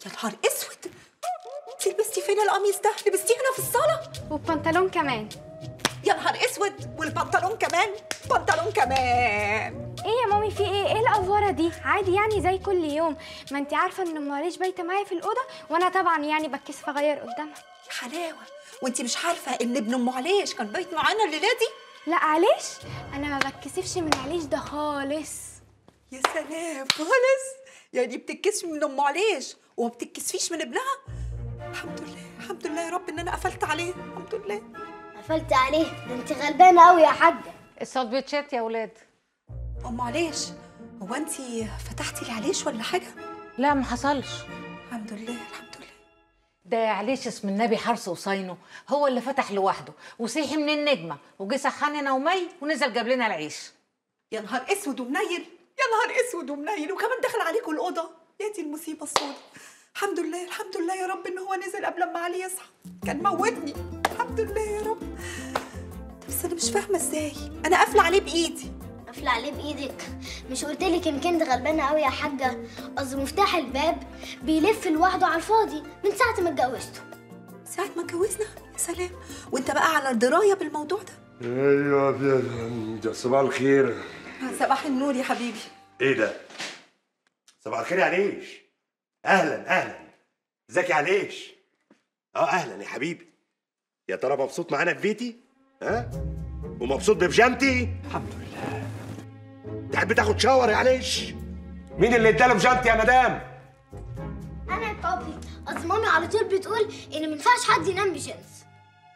يا نهار اسود، انت لبستي فين القميص ده؟ لبستيه هنا في الصاله؟ والبنطلون كمان. يا نهار اسود، والبنطلون كمان؟ بنطلون كمان؟ ايه يا مامي في ايه؟ ايه الافوره دي؟ عادي يعني زي كل يوم، ما انت عارفه ان معلش بايته معايا في الاوضه، وانا طبعا يعني بتكسف اغير قدامها. حلاوه، وانت مش عارفه ان ابن ام عليش كان بايت معانا الليله دي؟ لا عليش، انا ما بتكسفش من عليش ده خالص. يا سلام، خالص؟ يعني بتتكسفي من ام عليش وما بتتكسفيش من ابنها؟ الحمد لله، الحمد لله يا رب ان انا قفلت عليه، الحمد لله. قفلت عليه؟ ده انت غلبانه قوي يا حاجه. السندوتشات يا ولاد. ام عليش، هو انت فتحتي لعليش ولا حاجه؟ لا ما حصلش. الحمد لله، الحمد لله. ده عليش اسم النبي حرص وصينه، هو اللي فتح لوحده وصيحي من النجمه وجه سخن انا ومي ونزل جاب لنا العيش. يا نهار اسود ومنيل، يا نهار اسود ومنيل، وكمان دخل عليكم الاوضه. يا دي المصيبه السوداء. الحمد لله، الحمد لله يا رب ان هو نزل قبل ما علي يصحى، كان موتني. الحمد لله يا رب. بس انا مش فاهمه ازاي انا قافله عليه بايدي. قافله عليه بايدك؟ مش قلت لك ان كنت غلبانه قوي يا حاجه؟ قصدي مفتاح الباب بيلف لوحده على الفاضي من ساعه ما اتجوزته. ساعه ما اتجوزنا؟ يا سلام، وانت بقى على درايه بالموضوع ده؟ ايوه يا صباح الخير. صباح النور يا حبيبي. ايه ده؟ صباح الخير يا عليش. اهلا اهلا. ازيك يا عليش؟ اهلا يا حبيبي. يا ترى مبسوط معانا في بيتي؟ ها؟ ومبسوط ببيجامتي؟ الحمد لله. تحب تاخد شاور يا عليش؟ مين اللي اداله بيجامتي يا مدام؟ انا يا بابي. اصل مامي على طول بتقول ان ما ينفعش حد ينام بجنس.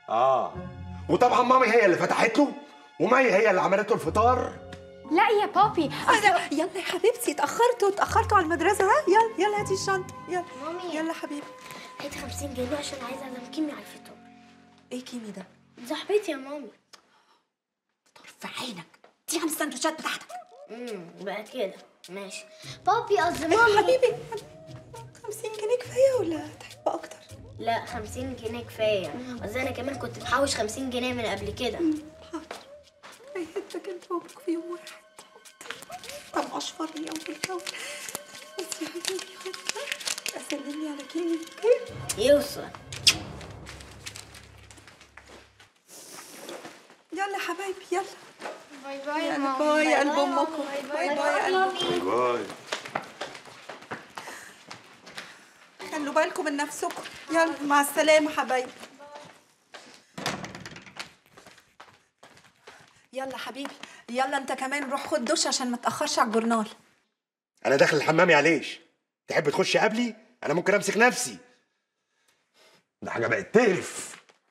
وطبعا مامي هي اللي فتحت له، ومي هي اللي عملت له الفطار. لا يا بابي يلا يا حبيبتي، اتاخرتوا على المدرسه. ها يلا يلا هاتي الشنطه، يلا. مامي يلا حبيبي. هاتي 50 جنيه عشان عايزه اعزم كيمي على الفطار. ايه كيمي ده؟ صاحبتي يا مامي. طرف عينك، دي عن السندوتشات بتاعتك. بقى كده ماشي. بابي قصدي مامي. حبيبي 50 جنيه كفايه ولا تحب اكتر؟ لا 50 جنيه كفايه، قصدي انا كمان كنت محوش 50 جنيه من قبل كده. حاضر. هيهدك انت وابوك في يوم واحد. طب اشفر لي اول باول. بس يا حبيبي اسلمني على كيمي. يوصل. يلا حبايبي يلا. باي باي يا ماما. ماما. باي يا قلب امكم. باي باي يا قلب. باي. خلوا بالكم من نفسكم. يلا مع السلامه حبايبي. يلا حبيبي، يلا انت كمان روح خد دش عشان ما تاخرش على الجورنال. انا داخل الحمام يا عليش. تحب تخش قبلي؟ انا ممكن امسك نفسي. ده حاجه بقت تقرف.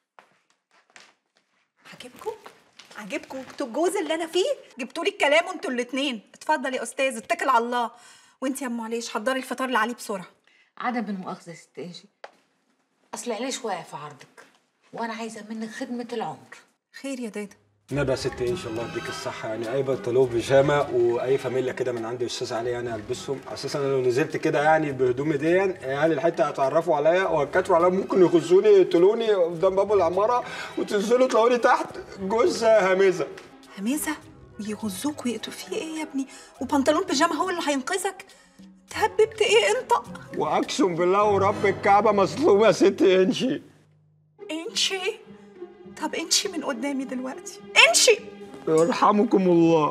عاجبكم انتوا الجوز اللي انا فيه؟ جبتوا لي الكلام انتوا الاثنين. اتفضل يا استاذ، اتكل على الله. وانت يا ام عليش حضري الفطار اللي عليه بسرعه. عدم المؤاخذه يا ست انجي، اصل عليش واقع في عرضك وانا عايزه منك خدمه العمر. خير يا دادا؟ نبقى يا ست ان شاء الله يديك الصحه، يعني اي بنطلون بيجامه واي فاميليا كده من عند الاستاذ علي يعني البسهم. اساسا انا لو نزلت كده يعني بهدومي دي اهل الحته هيتعرفوا عليا وهيتكاتروا عليا، ممكن يخزوني يقتلوني قدام باب العماره وتنزلوا تلاقوني تحت جوز هميزه. هميزه؟ ويغزوك ويقتلوا فيه ايه يا ابني؟ وبنطلون بيجامه هو اللي هينقذك؟ تهببت ايه انت؟ واقسم بالله ورب الكعبه مظلومه يا ست انشي. انشي؟ طب انشي من قدامي دلوقتي، انشي. يرحمكم الله.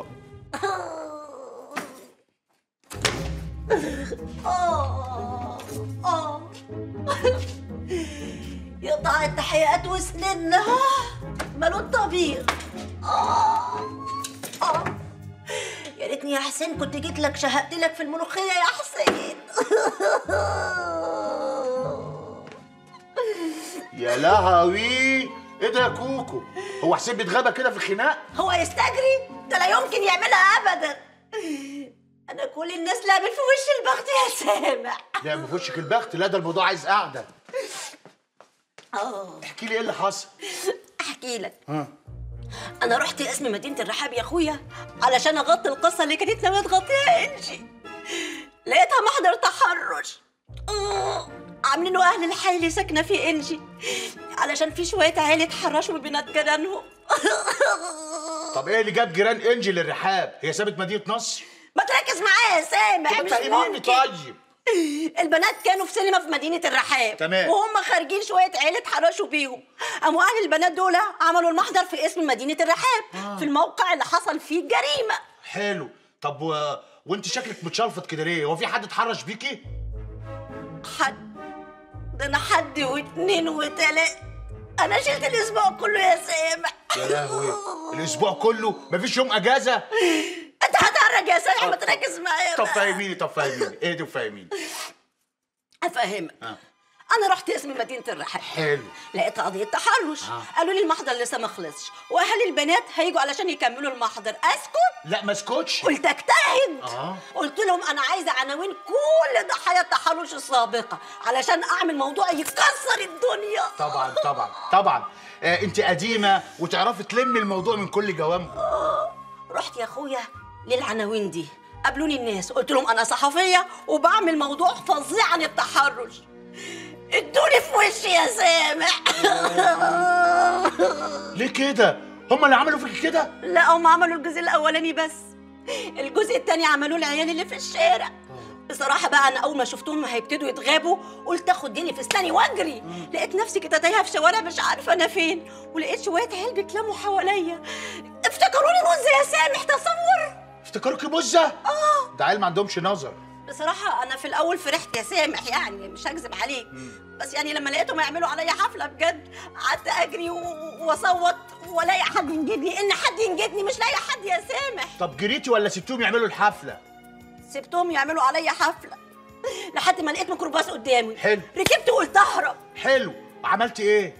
يقطع التحيات وسننا ماله الطبيخ. يا ريتني يا حسين كنت جيت لك شهقت لك في الملوخيه يا حسين. يا لهوي، ايه ده يا كوكو؟ هو حسين بيتغابى كده في الخناق؟ هو يستجري؟ ده لا يمكن يعملها ابدا. انا كل الناس لعبت في وش البخت يا سامع. لعب في وشك البخت؟ لا ده الموضوع عايز قعده. احكي لي ايه اللي حصل. احكي لك. انا رحت اسم مدينه الرحاب يا اخويا علشان اغطي القصه اللي كانت ناويه تغطيها انجي. لقيتها محضر تحرش عاملينه اهل الحي اللي ساكنه فيه انجي علشان في شويه عيال اتحرشوا ببنات جيرانهم. طب ايه اللي جاب جيران انجي للرحاب؟ هي سابت مدينه نصر؟ ما تركز معايا يا سامع. طب فهميني طيب. البنات كانوا في سينما في مدينة الرحاب، تمام. وهم خارجين شوية عيلة اتحرشوا بيهم، قاموا أهل البنات دول عملوا المحضر في اسم مدينة الرحاب في الموقع اللي حصل فيه الجريمة. حلو. طب وانت شكلك متشلفط كده ليه؟ هو في حد اتحرش بيكي؟ حد؟ ده أنا حد واتنين وتلات، أنا شلت الأسبوع كله يا سامح. يا لهوي، الاسبوع كله مفيش يوم اجازه؟ أنت هتهرج يا سامح، ما تركز معايا طب بقى. فهميني اهدي وفهميني. أفهمك. أنا رحت اسم مدينة الرحاب. حلو. لقيت قضية تحرش. قالوا لي المحضر لسه ما خلصش، وأهل البنات هيجوا علشان يكملوا المحضر. أسكت؟ لا ما اسكتش. قلت أجتهد. قلت لهم أنا عايزة عناوين كل ضحايا التحرش السابقة علشان أعمل موضوع يكسر الدنيا. طبعا. انت قديمه وتعرفي تلمي الموضوع من كل جوانبه. رحت يا أخويا للعناوين دي، قابلوني الناس، قلت لهم أنا صحفية وبعمل موضوع فظيع عن التحرش. ادوني في وشي يا سامح. ليه كده؟ هم اللي عملوا فيك كده؟ لا، هم عملوا الجزء الاولاني بس، الجزء الثاني عملوه العيال اللي في الشارع. بصراحه بقى انا اول ما شفتهم هيبتدوا يتغابوا قلت اخد ديني في اسناني واجري. لقيت نفسي كده تايهه في شوارع مش عارفه انا فين، ولقيت شويه عيال بيتلموا حواليا افتكروني مزه يا سامح. تصور افتكروكي مزه؟ ده عيال ما عندهمش نظر. بصراحه انا في الاول فرحت يا سامح، يعني مش هكذب عليك، بس يعني لما لقيتهم يعملوا عليا حفله بجد قعدت اجري واصوت والاقي حد ينجدني. ان حد ينجدني مش لاقي حد يا سامح. طب جريتي ولا سبتيهم يعملوا الحفله؟ سبتهم يعملوا عليا حفله لحد ما لقيت ميكروباص قدامي. حلو. ركبت وقلت اهرب. حلو. وعملتي ايه؟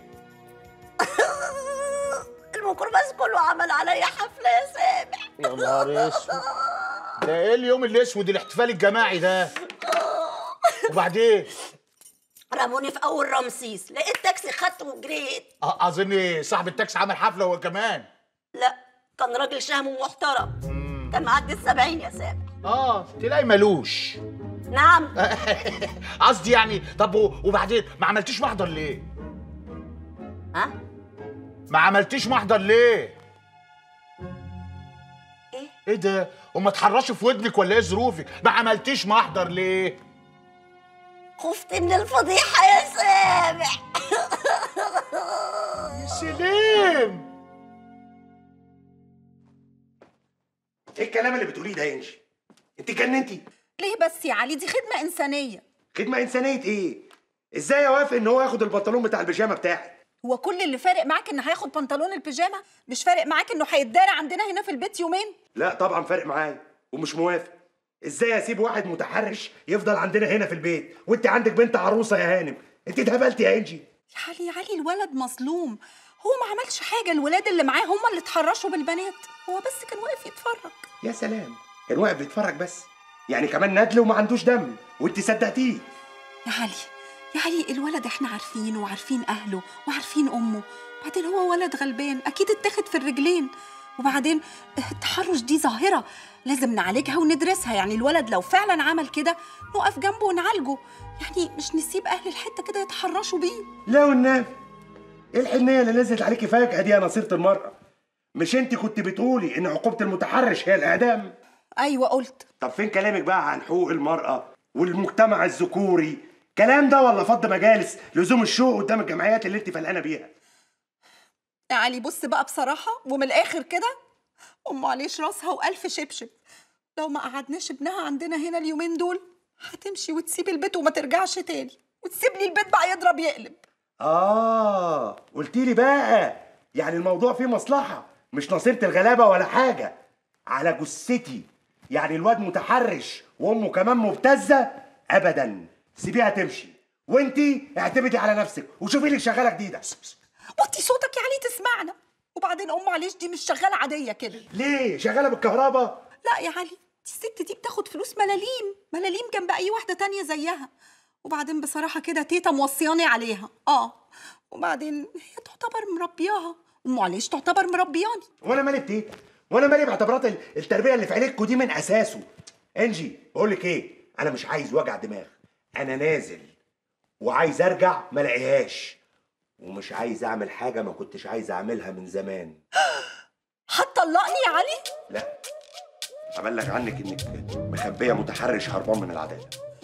الميكروباص كله عمل عليا حفله يا سامح. يا نهار اسود، ده ايه اليوم الاسود الاحتفال الجماعي ده؟ وبعدين؟ رموني في اول رمسيس، لقيت تاكسي خدته وجريت. اظن صاحب التاكسي عمل حفله هو كمان. لا، كان راجل شهم ومحترم، كان معدي ال70 يا سامح. تلاقي ملوش. نعم. قصدي يعني. طب وبعدين ما عملتيش محضر ليه؟ ها؟ ما عملتيش محضر ليه؟ ايه ده؟ هما اتحرشوا في ودنك ولا ايه ظروفك؟ ما عملتيش محضر ليه؟ خفت من الفضيحه يا سامح. يا سلام. ايه الكلام اللي بتقوليه ده يا انجي؟ انت جننتي؟ ليه بس يا علي؟ دي خدمه انسانيه. خدمه انسانيه ايه؟ ازاي اوافق ان هو ياخد البنطلون بتاع البيجامه بتاعي؟ هو كل اللي فارق معاك ان هياخد بنطلون البيجامه؟ مش فارق معاك انه هيتدارى عندنا هنا في البيت يومين؟ لا طبعا فارق معايا ومش موافق. ازاي اسيب واحد متحرش يفضل عندنا هنا في البيت وانت عندك بنت عروسه يا هانم؟ انت اتهبلتي يا انجي. يا علي الولد مظلوم، هو ما عملش حاجه، الولاد اللي معاه هم اللي اتحرشوا بالبنات، هو بس كان واقف يتفرج. يا سلام، كان واقف بيتفرج بس؟ يعني كمان ندل وما عندوش دم وانت صدقتيه؟ يا علي الولد احنا عارفينه وعارفين اهله وعارفين امه، بعدين هو ولد غلبان اكيد اتاخد في الرجلين، وبعدين التحرش دي ظاهره لازم نعالجها وندرسها، يعني الولد لو فعلا عمل كده نقف جنبه ونعالجه، يعني مش نسيب اهل الحته كده يتحرشوا بيه. لا والنبي، ايه الحنيه اللي نزلت عليكي فجاه دي يا نصيره المرأة؟ مش انت كنت بتقولي ان عقوبه المتحرش هي الاعدام؟ ايوه قلت. طب فين كلامك بقى عن حقوق المرأة والمجتمع الذكوري؟ كلام ده ولا فض مجالس لزوم الشوق قدام الجمعيات اللي انت فلقانه بيها؟ يا علي بص بقى بصراحه ومن الاخر كده، معلش راسها والف شبشب، لو ما قعدناش ابنها عندنا هنا اليومين دول هتمشي وتسيب البيت وما ترجعش تاني، وتسيب لي البيت بقى يضرب يقلب. قلتيلي بقى، يعني الموضوع فيه مصلحه، مش نصيرة الغلابه ولا حاجه. على جثتي، يعني الواد متحرش وامه كمان مبتزه؟ ابدا، سيبيها تمشي، وانتي اعتمدي على نفسك وشوفي لك شغاله جديده. وطي صوتك يا علي تسمعنا. وبعدين معلش دي مش شغاله عاديه كده. ليه؟ شغاله بالكهرباء؟ لا يا علي، دي الست دي بتاخد فلوس ملاليم جنب اي واحده تانية زيها، وبعدين بصراحه كده تيتا موصياني عليها. وبعدين هي تعتبر مربياها، ومعلش تعتبر مربياني. وانا مالي بتيتا؟ وانا مالي باعتبارات التربيه اللي في عينيكوا دي من اساسه؟ انجي بقول لك ايه، انا مش عايز وجع دماغ، انا نازل وعايز ارجع ما الاقيهاش، ومش عايز اعمل حاجه ما كنتش عايز اعملها من زمان. هتطلقني يا علي؟ لا، ابلغ عنك انك مخبيه متحرش هربان من العداله.